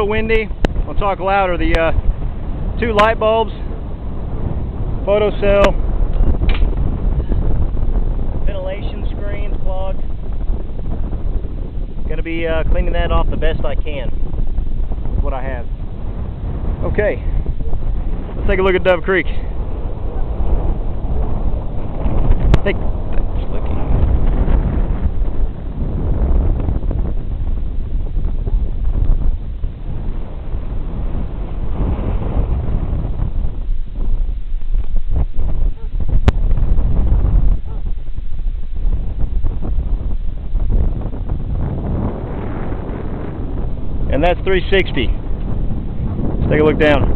little windy. I'll talk louder. The 2 light bulbs, photocell, ventilation screens clogged. Gonna be cleaning that off the best I can with what I have. Okay, let's take a look at Dove Creek. Hey, that's slicky. And that's 360. Let's take a look down.